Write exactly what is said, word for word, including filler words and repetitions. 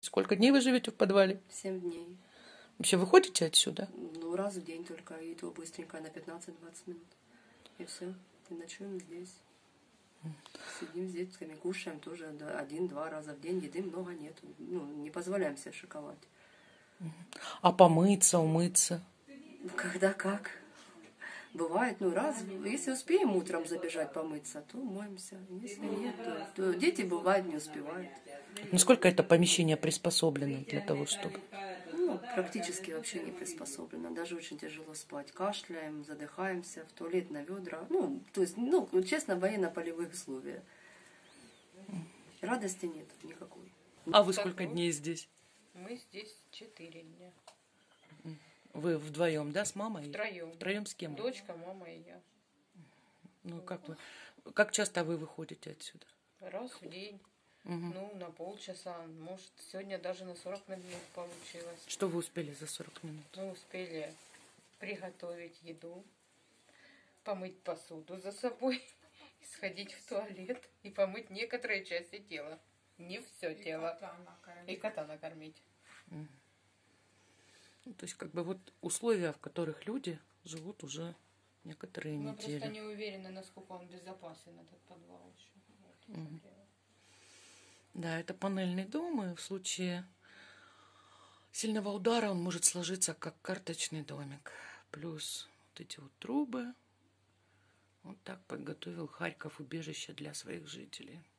Сколько дней вы живете в подвале? Семь дней. Вообще выходите отсюда? Ну, раз в день только, и то быстренько, на пятнадцать-двадцать минут. И все. И ночуем здесь. Сидим с детками, кушаем тоже один-два раза в день. Еды много нету. Ну, не позволяем себе шиковать. А помыться, умыться? Когда как. Бывает, ну раз, если успеем утром забежать помыться, то моемся. Если нет, то, то дети бывают не успевают. Насколько это помещение приспособлено для того, чтобы... Ну, практически вообще не приспособлено. Даже очень тяжело спать. Кашляем, задыхаемся, в туалет на ведра. Ну, то есть, ну, честно, военно-полевые условия. Радости нет никакой. А вы сколько дней здесь? Мы здесь четыре дня. Вы вдвоем, да, с мамой? Втроем. Втроем с кем? Дочка, мама и я. Ну, как вы... Как часто вы выходите отсюда? Раз в день. Угу. Ну, на полчаса. Может, сегодня даже на сорок минут получилось. Что вы успели за сорок минут? Мы успели приготовить еду, помыть посуду за собой, сходить в туалет и помыть некоторые части тела. Не все И тело. Кота накормить. И кота накормить. Угу. Ну, то есть, как бы вот условия, в которых люди живут уже некоторые Мы недели. просто не уверены, насколько он безопасен, этот подвал еще. Вот, Угу. Да, это панельный дом, и в случае сильного удара он может сложиться как карточный домик. Плюс вот эти вот трубы. Вот так подготовил Харьков убежище для своих жителей.